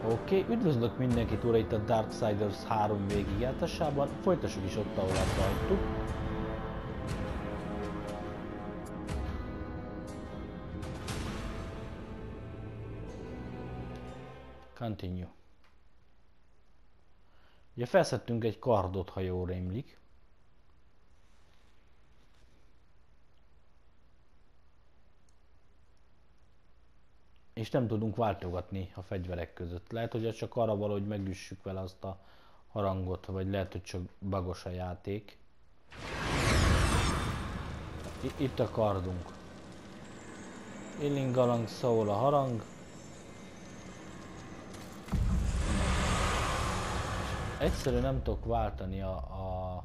Oké, üdvözlök mindenkit újra itt a Darksiders 3 végigjátszásában. Folytassuk is ott, ahol abba hagytuk. Continue. Ugye felszedtünk egy kardot, ha jól rémlik. És nem tudunk váltogatni a fegyverek között. Lehet, hogy ez csak arra való, hogy megüssük vele azt a harangot, vagy lehet, hogy csak bagos a játék. Itt a kardunk. Illingalang szól a harang. Egyszerűen nem tudok váltani a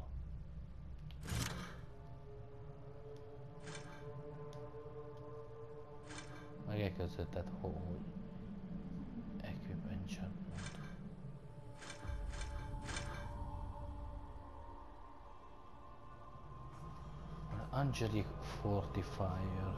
megeközöttet, hogy Equip Enchantment. Angelic Fortifier.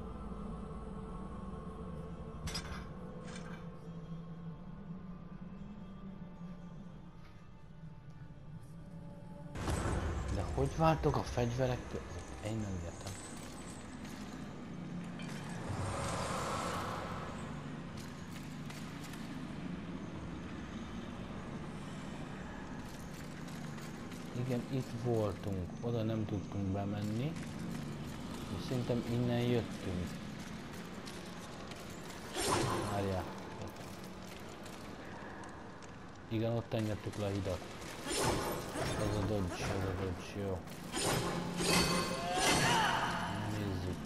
De hogy váltok a fegyverek között? Én nem értem. Igen, itt voltunk, oda nem tudtunk bemenni, és szerintem innen jöttünk. Várjál. Igen, ott engedtük le a hidat. Ez a dodge, jó. Nézzük.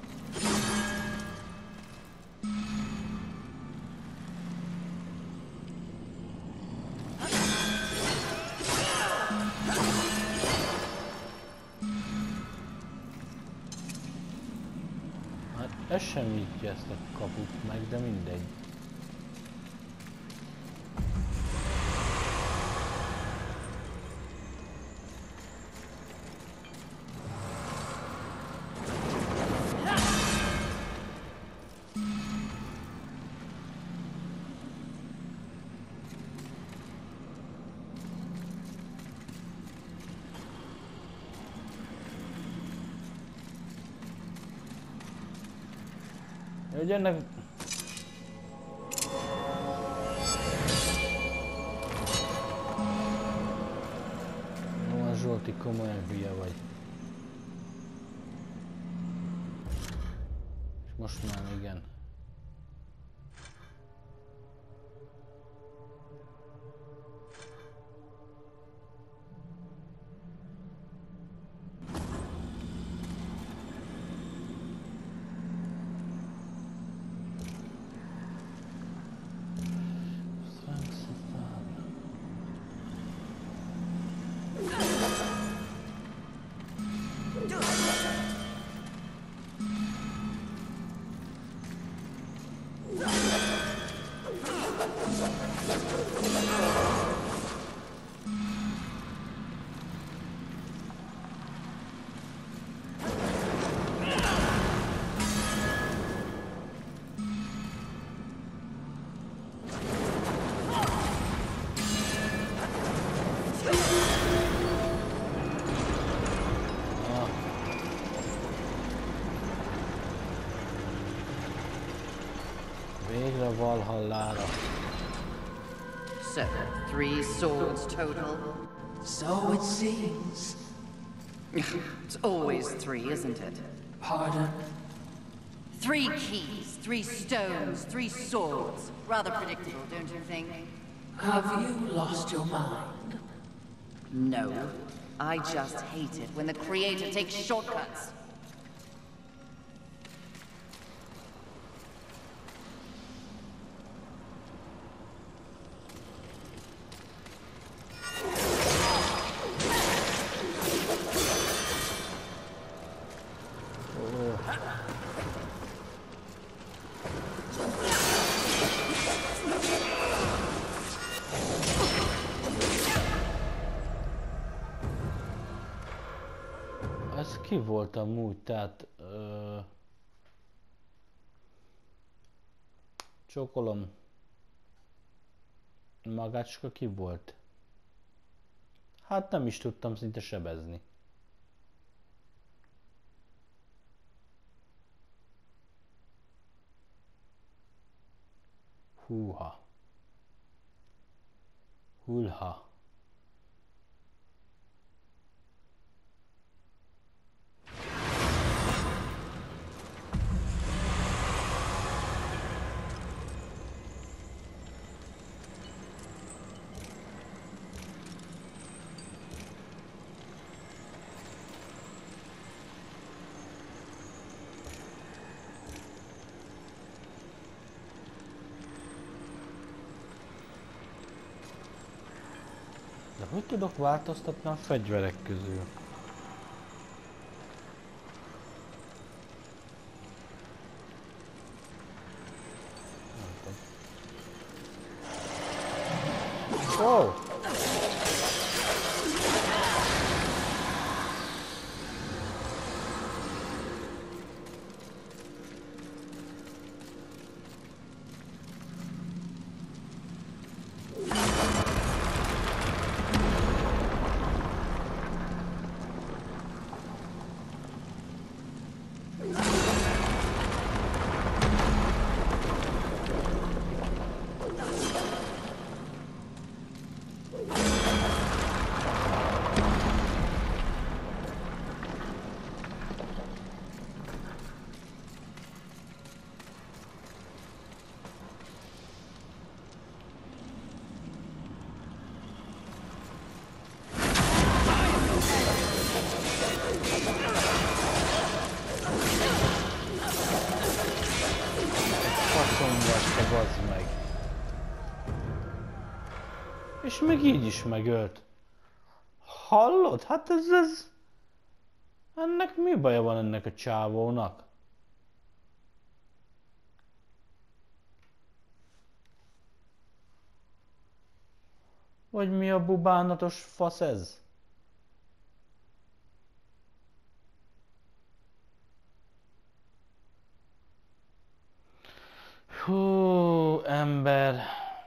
Ez sem nyitja ezt a kaput meg, de mindegy. Hogy ennek... Ó, Zsolti, komolyan hülye vagy. És most már igen. Végre Valhallára. So, 3 swords total. So it seems. It's always 3, isn't it? Pardon? 3 keys, 3 stones, 3 swords. Rather predictable, don't you think? Have you lost your mind? No. I just hate it when the creator takes shortcuts. Ez ki volt amúgy, tehát... Csókolom. Magácska ki volt? Hát nem is tudtam szinte sebezni. Húha. Hulha. De hogy tudok változtatni a fegyverek közül? Nem tudom. Oh! Bazd meg. És még így is megölt. Hallod? Hát ez... Ennek mi baja van ennek a csávónak? Vagy mi a bubánatos fasz ez? Hú, ember.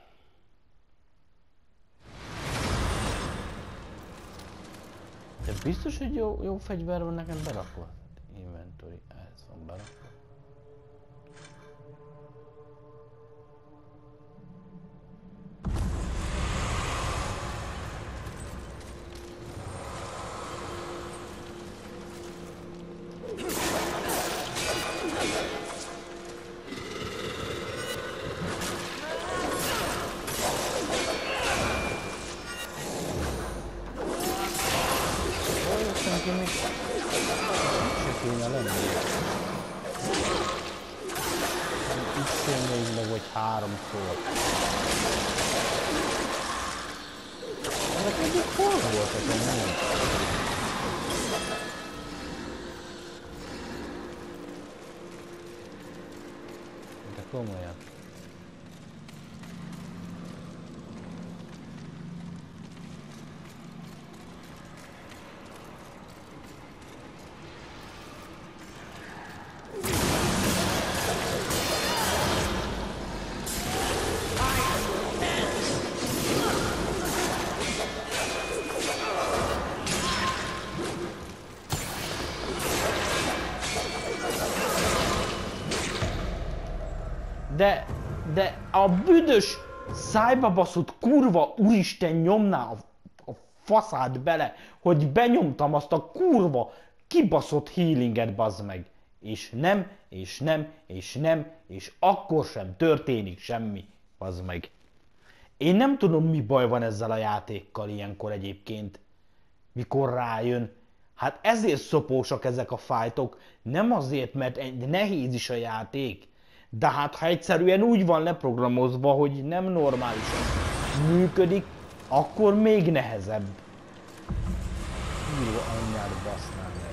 De biztos, hogy jó fegyver van nekem berakva? Inventory, ez van berakva. Háromszor. Ezek eddig hol voltak amúgy? De komolyan. De a büdös szájba baszott kurva úristen nyomná a faszát bele, hogy benyomtam azt a kurva kibaszott healinget, bazd meg. És nem, és nem, és nem, és akkor sem történik semmi, bazd meg. Én nem tudom, mi baj van ezzel a játékkal ilyenkor egyébként, mikor rájön. Hát ezért szopósak ezek a fájtok, nem azért, mert nehéz is a játék. De hát ha egyszerűen úgy van leprogramozva, hogy nem normálisan működik, akkor még nehezebb. Írva anyját basznál meg.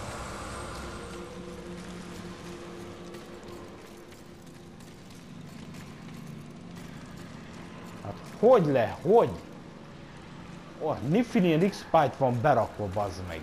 Hát hogy le? Hogy? Oh, Nifilin X-Spite van berakva, bazd meg.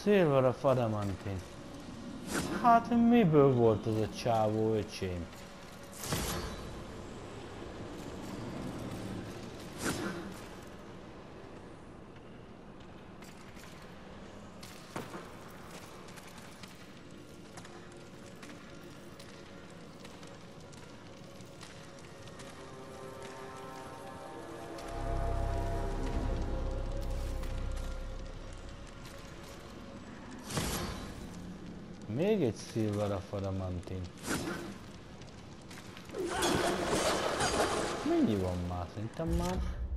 Silver of Adamantin. Hát miből volt az a csávó, öcsém? Még egy Silver of Adamantin. Mennyi van már? Szerintem már...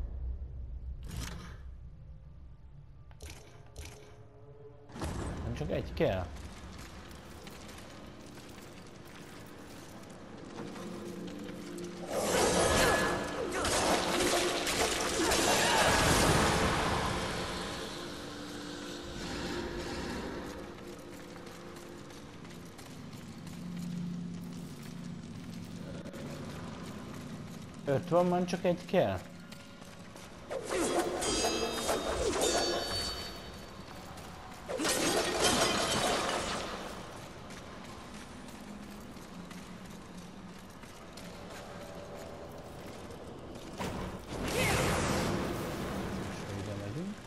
Nem csak egy kell. Öt van, már csak egy kell. Ide megyünk.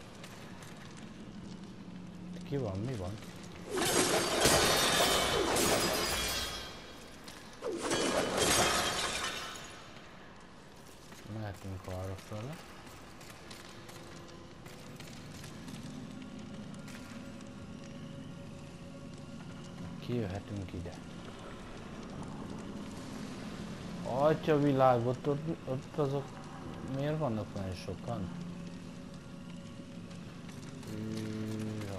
Ki van, mi van? Mehetünk arra fele. Kijöhetünk ide. Atyavilág, ott azok... Miért vannak olyan sokan? Ja.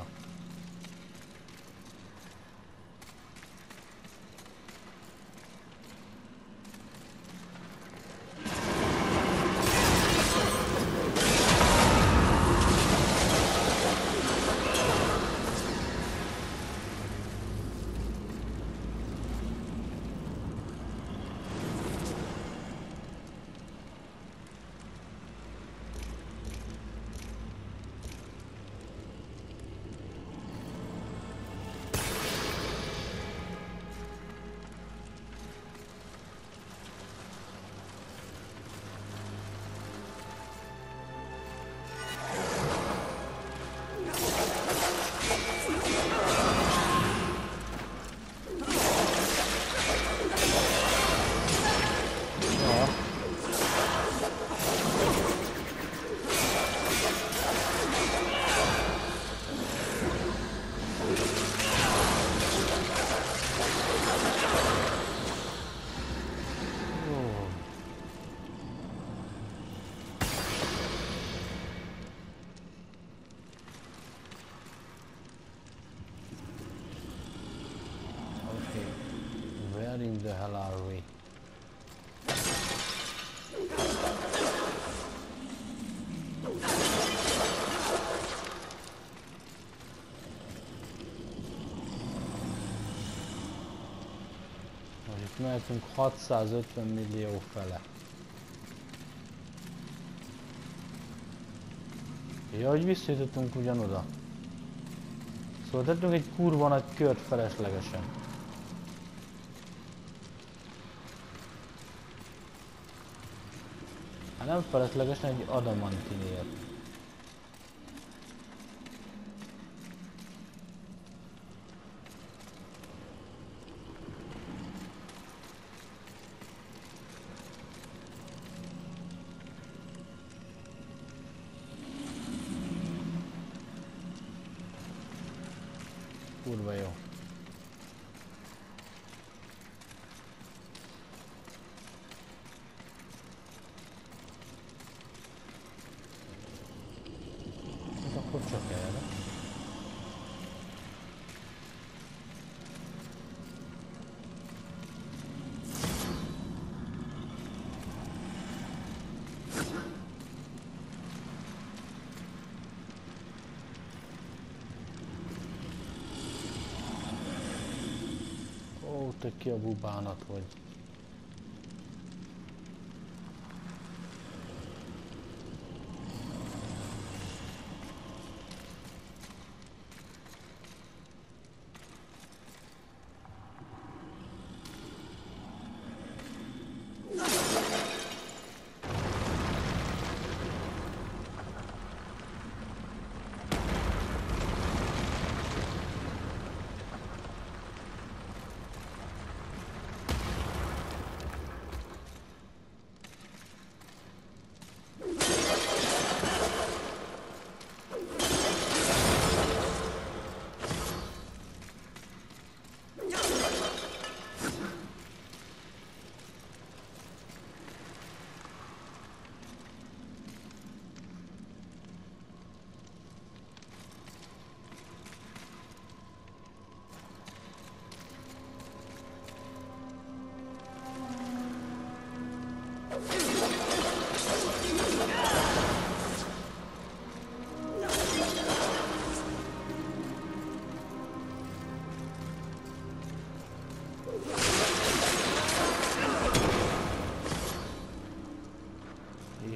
Where in the hell are we? Most itt mehetünk 650 millió fele. Ja, hogy visszajutottunk ugyanoda. Szóval tettünk egy kurva nagy kört feleslegesen. Hát nem feleslegesen, egy adamantinért. Kurva jó. Hát akkor csak erre. Ó, te ki a bubánat vagy.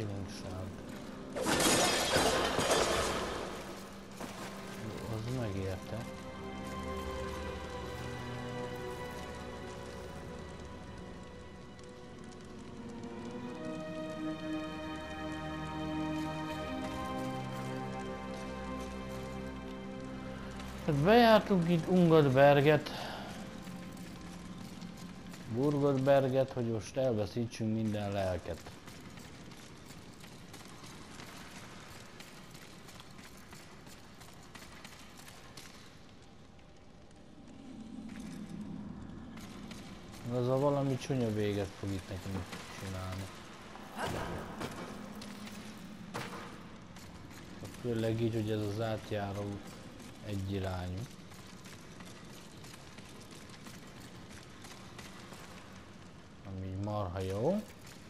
Healing shard. Az megérte. Hát bejártunk itt Ungerberget, Burgerberget, hogy most elveszítsünk minden lelket. Az a valami csúnya véget fog itt nekünk csinálni. Főleg így, hogy ez az átjáró egyirányú. Ami marha jó.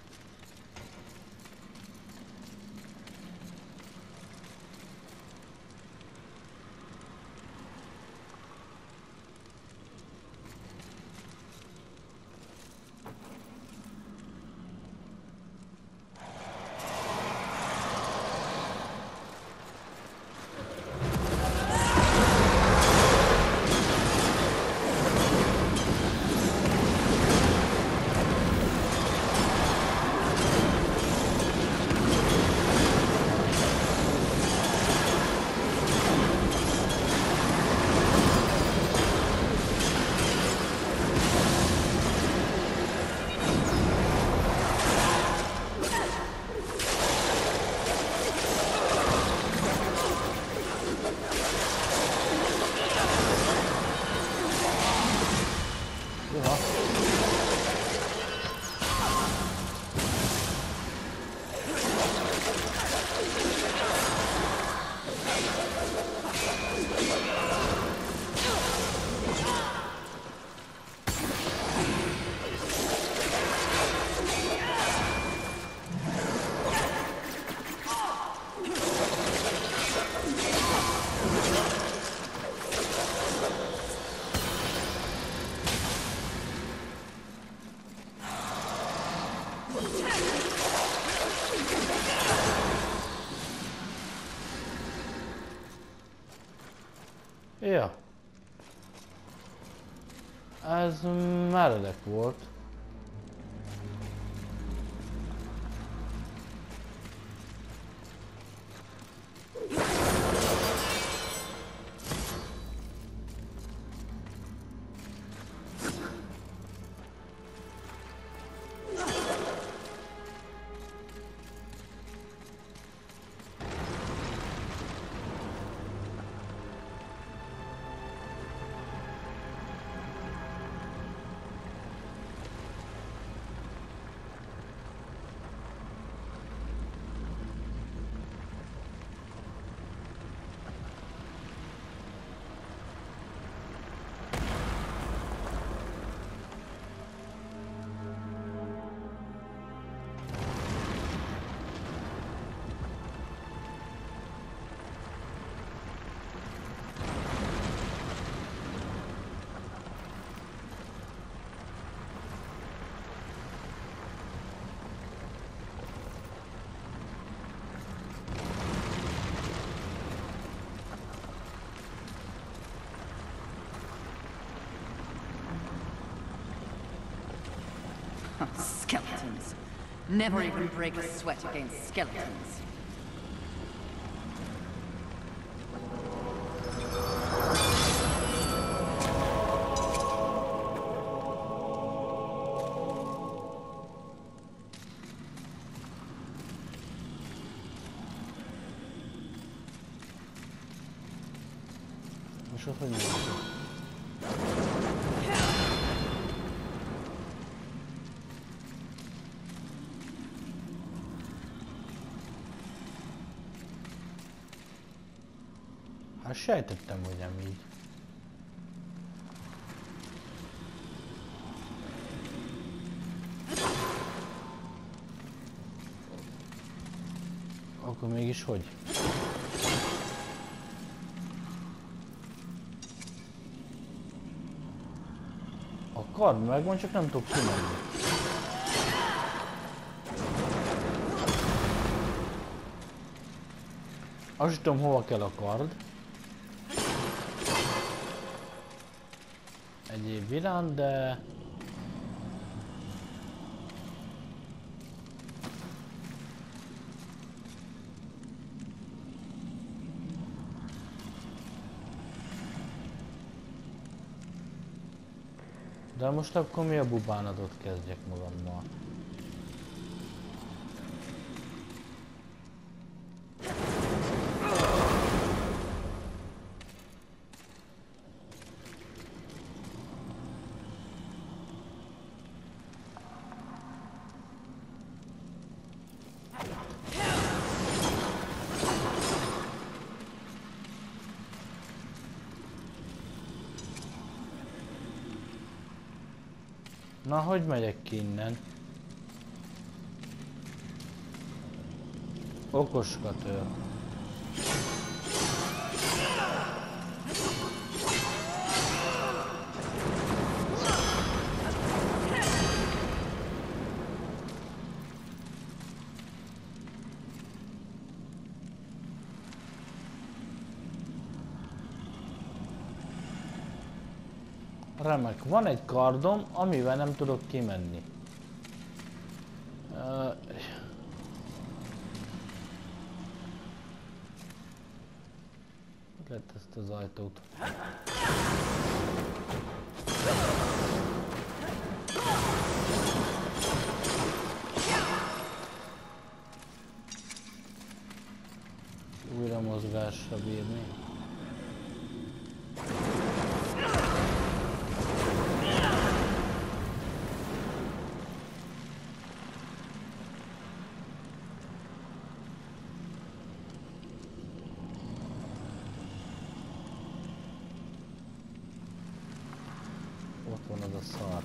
Ja. Ez meredek volt. Skeletons. Never even break a sweat against skeletons. És ott hogy nézzük? Hát sejtettem, hogy nem így. Akkor mégis hogy? A kard megvan, csak nem tudok kimenni. Azt tudom, hova kell a kard. Egyéb iránt, de... De most akkor mi a bubánatot kezdjek magammal? Na, hogy megyek ki innen? Okoskat ő. Remek, van egy kardom, amivel nem tudok kimenni. Lehet ezt az ajtót. Újra mozgásra bírni. Ott van az a szar.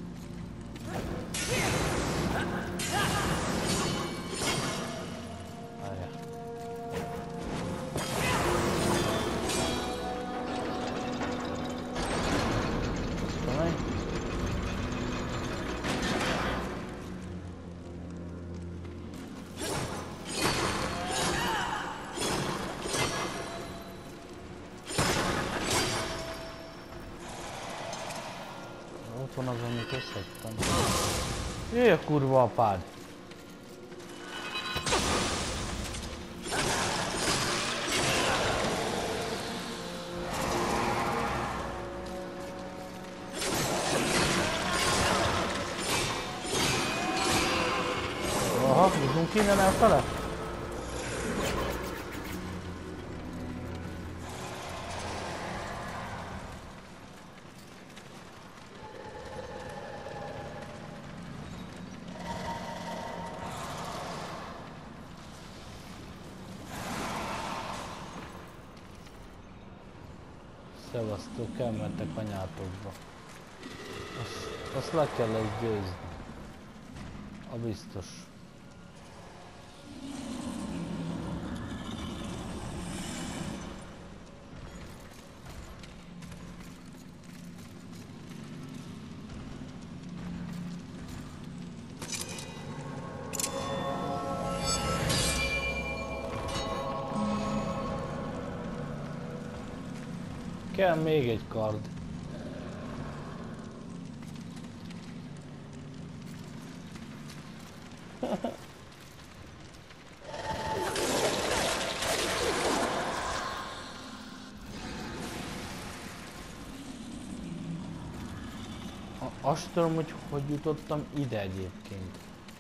Várjál. Talán? Ott van az, amit összettem. Jöjj a kurva apád! Aha, jutunk innen elfele? Szevasztok, elmentek anyátokba. Azt le kell ezt győzni. A biztos. Kell még egy kard. Azt tudom, hogy jutottam ide egyébként.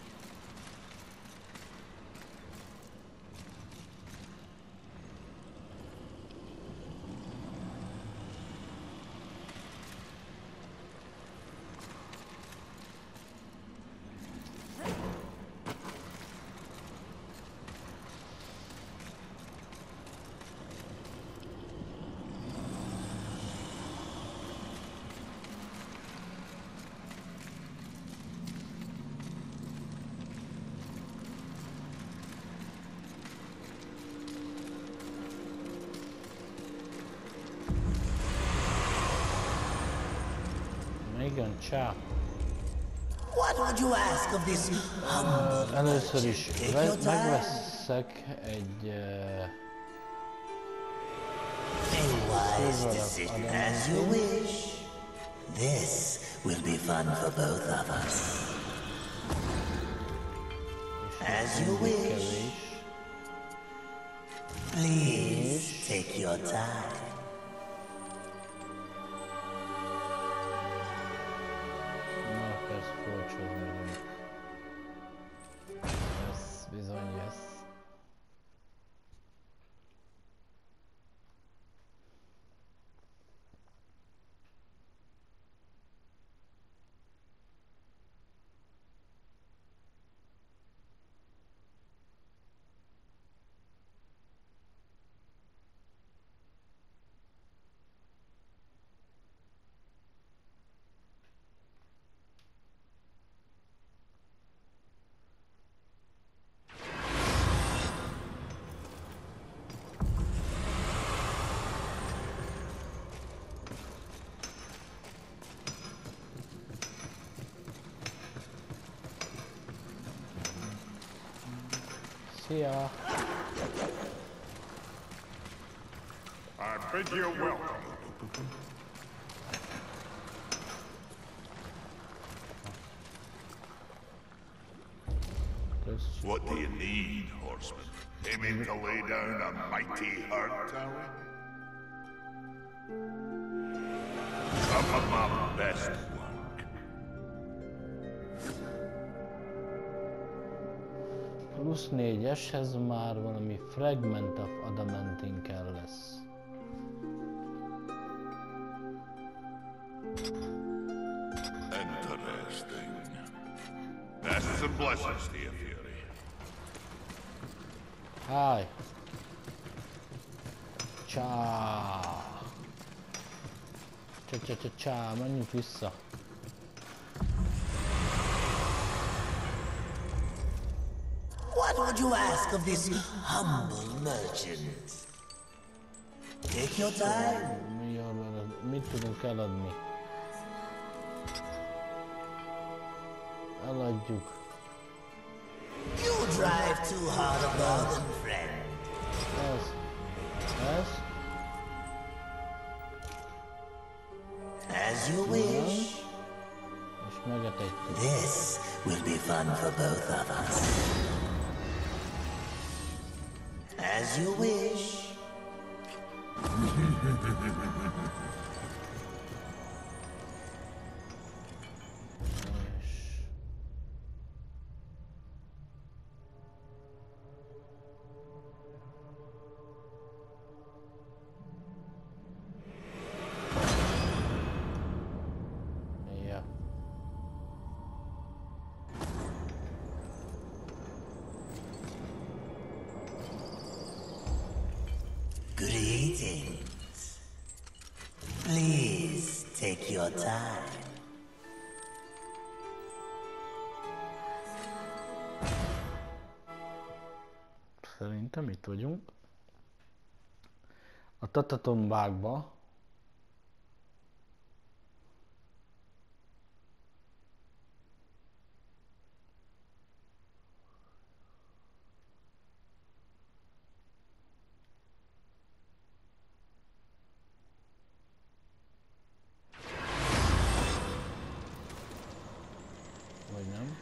Igen, csá. Először is megveszek egy wise decision. As you wish. This will be fun for both of us. As you wish. Please take your time. Ez furcsa vagyunk. Ez bizony ez. Szia! I bid you welcome. What do you need, horseman? Aiming to lay down a mighty hurt, are we? Some of my best work. Plusz 4-eshez már valami Fragment of Adamantin kell lesz. Interesting. Bests and blessings to you, Fury. Háj! Csá! Csá, menjünk vissza. What would you ask of this humble merchant? Take your time. Mit tudunk eladni? Eladjuk. You drive too hard a bargain, friend. Ez? As you wish. És megetetjük. This will be fun for both of us. As you wish. Greetings. Please take your time. Szerintem itt vagyunk. A Tatatombákba. Vagy nem?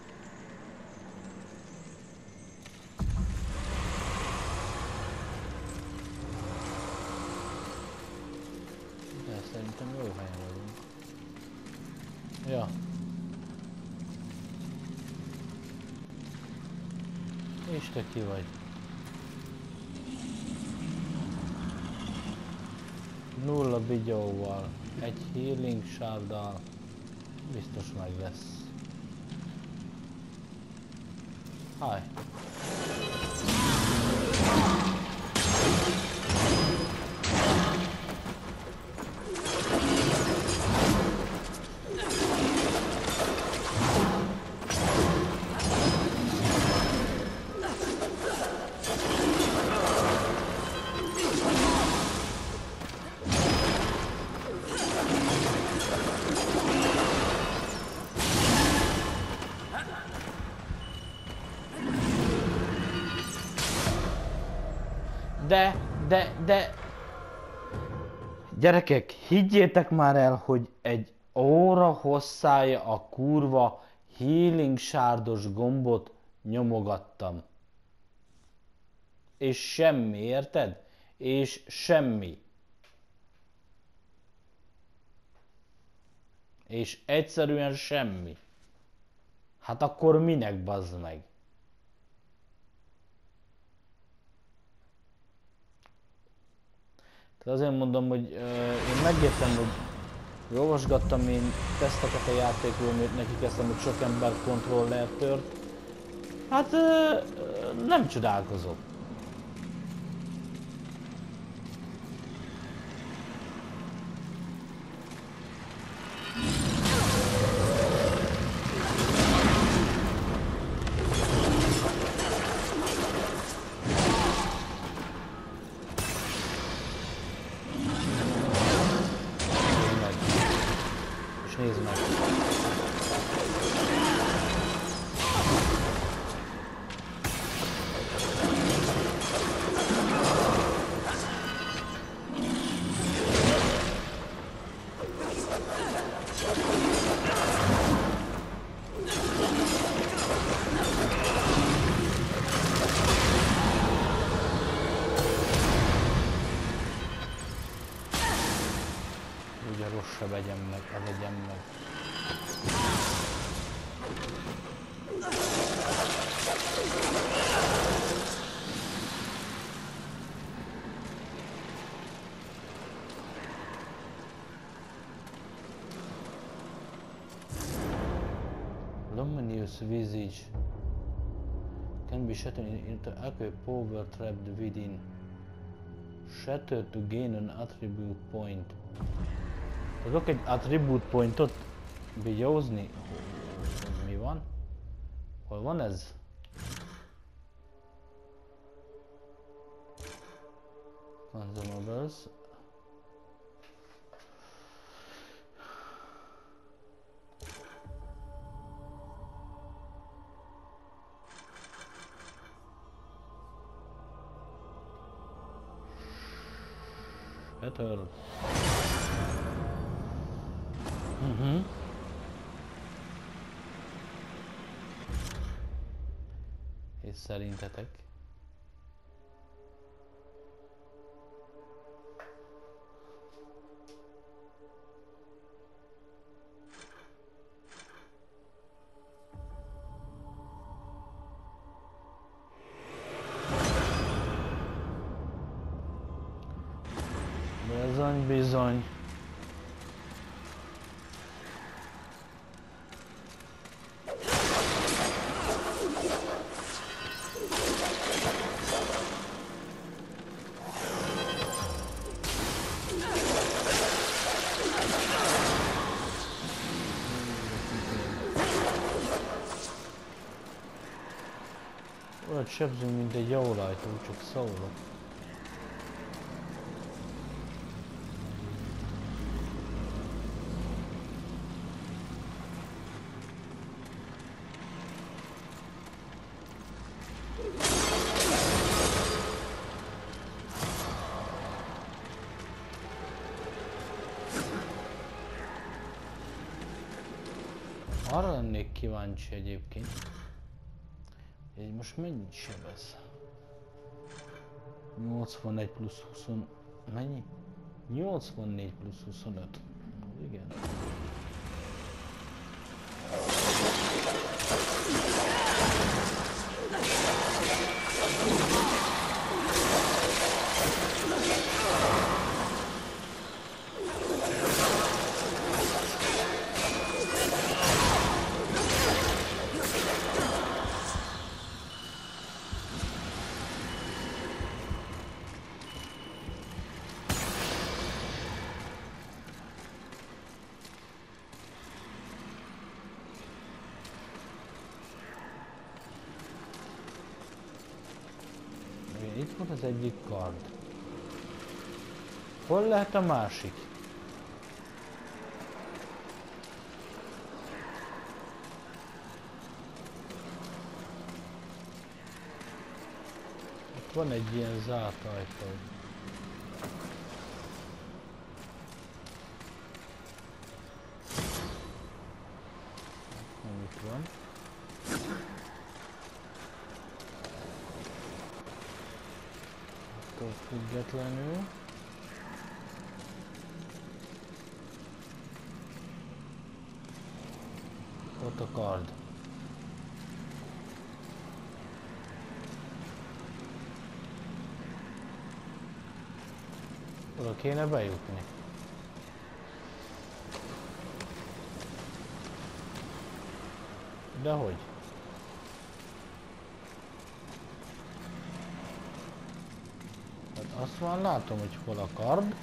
De szerintem jó helyen vagyunk. Ja. És te ki vagy? Nulla bigyóval, egy healing sharddal biztos meg lesz. Hi. De... Gyerekek, higgyétek már el, hogy egy óra hosszája a kurva healing sárdos gombot nyomogattam. És semmi, érted? És semmi. És egyszerűen semmi. Hát akkor minek, bazd meg? Tehát azért mondom, hogy én megértem, hogy olvasgattam én teszteket a játékról, mert neki kezdtem, hogy sok ember kontroller tört. Hát nem csodálkozok. Nézd meg. Ugye rossz se vegyem meg, vegyem meg. Luminous visage can be shattered into aqua power trapped within. Shatter to gain an attribute point. Tudok egy attribute pointot bigyózni? Mi van? Hol van ez? Consumables. Better. És szerintetek? Bizony, bizony. Olyan sebzünk, mint egy jó rajta, csak szólok. Arra lennék kíváncsi egyébként. Így most mennyit sebez? 81 plusz 20... Mennyi? 84 plusz 25. Igen. Itt van az egyik kard. Hol lehet a másik? Ott van egy ilyen zárt ajtó. van. Attól függetlenül. Ott a kard. Oda kéne bejutni. Dehogy? Hát azt már látom, hogy hol a kard.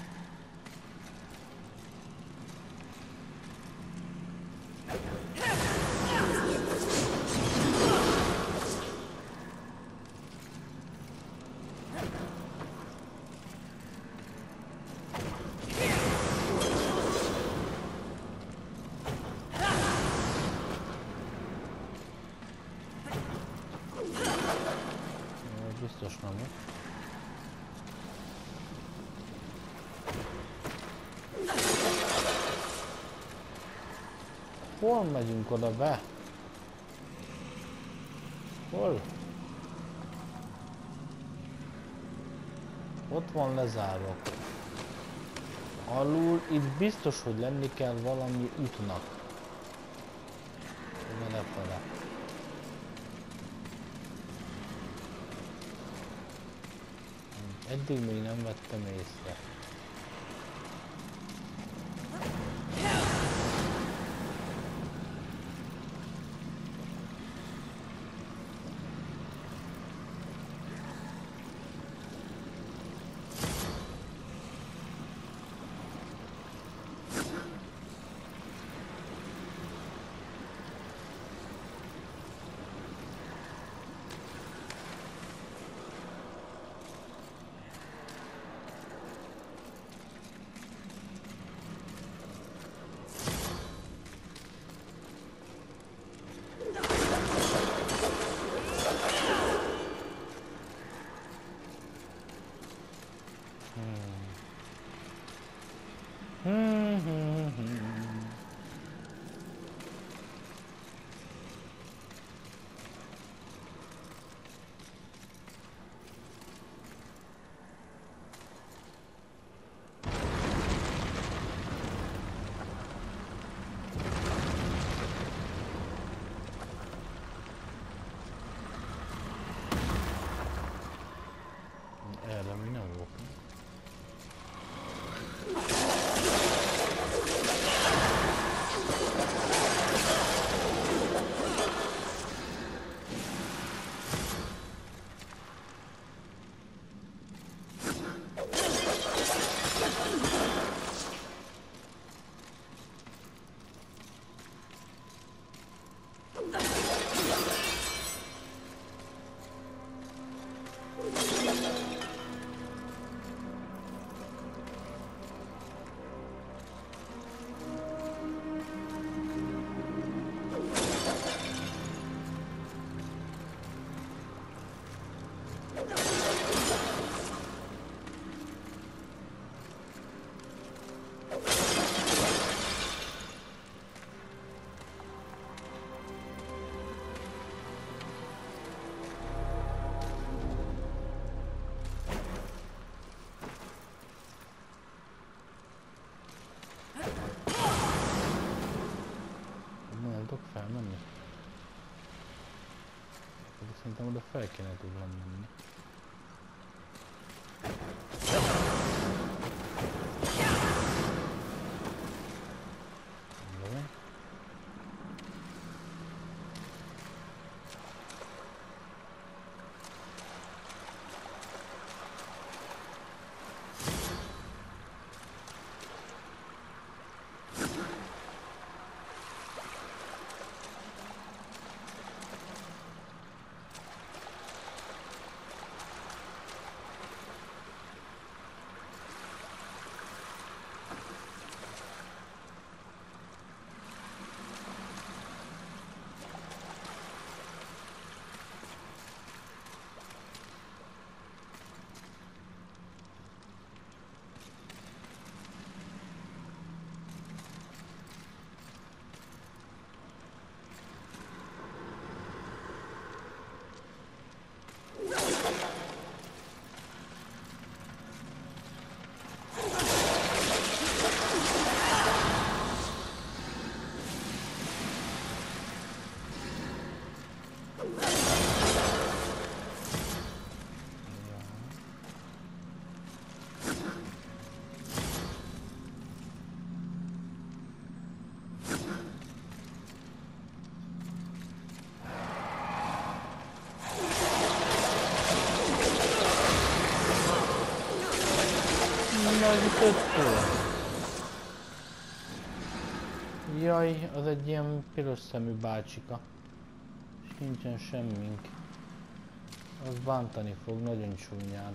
Biztos nem. Hol megyünk oda be? Hol? Ott van lezárva. Alul itt biztos, hogy lenni kell valami útnak. Lefele. Eddig még nem vettem észre. Erre mi nem volt. Felmenni? Szerintem oda fel kéne tudnom menni. Jó. az ütöttől? Jaj, az egy ilyen piros szemű bácsika. És nincsen semmink. Az bántani fog nagyon csúnyán.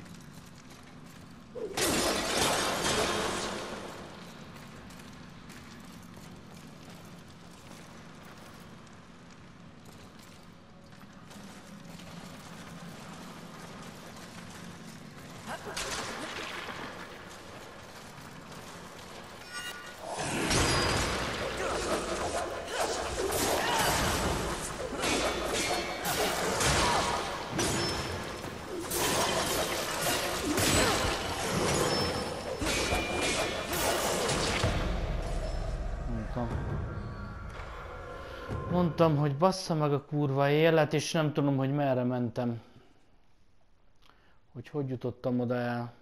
Mondtam, hogy bassza meg a kurva élet, és nem tudom, hogy merre mentem. Hogy jutottam oda el.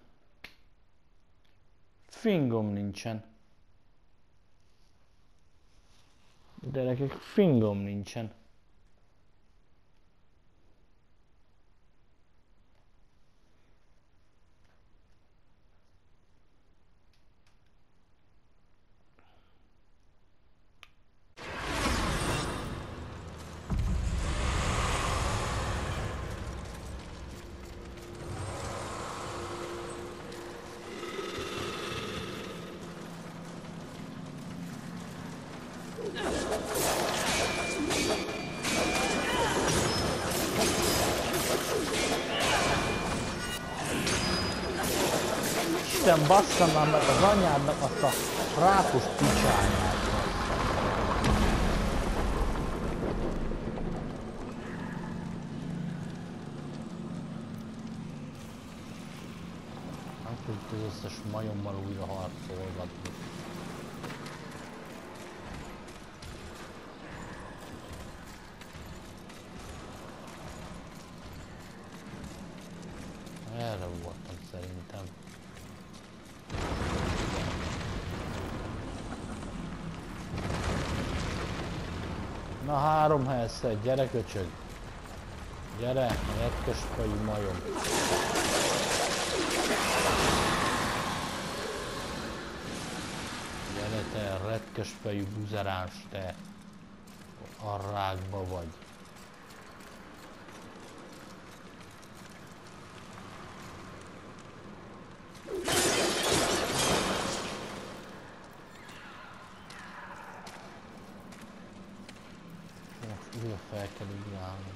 Fingom nincsen. Gyerekek, fingom nincsen. Isten bassza már meg az anyádnak azt a rákos picsányát. Nem tudjuk az összes majommal újra harcolgatni. Erre voltam szerintem. Na 3 helyszed, gyere köcsög! Gyere, retkösfejű majom! Gyere te, retkösfejű buzeráns, te! A rákba vagy! Újra fel kell ugrálni.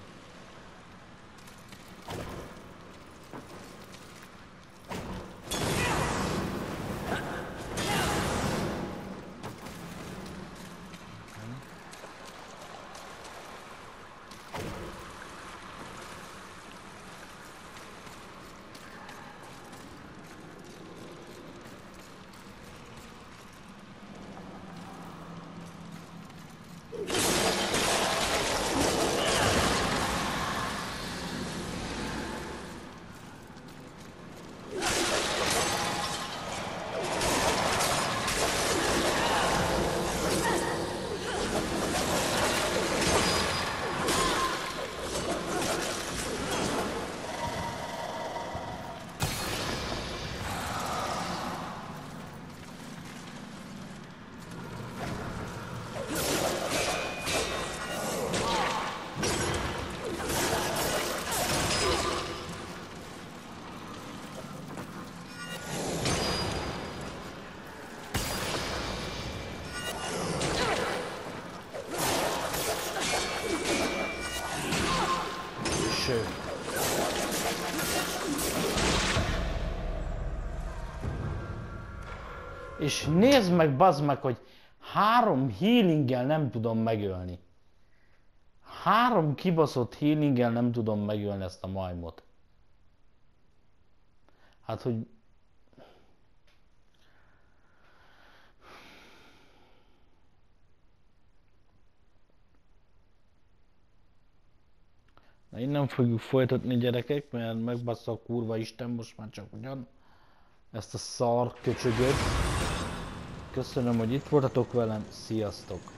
És nézd meg, bazd meg, hogy 3 healinggel nem tudom megölni. 3 kibaszott healinggel nem tudom megölni ezt a majmot. Hát, hogy... Na, innen fogjuk folytatni, gyerekek, mert megbassza a kurva Isten most már csak ugyan. Ezt a szar köcsögöt. Köszönöm, hogy itt voltatok velem, sziasztok!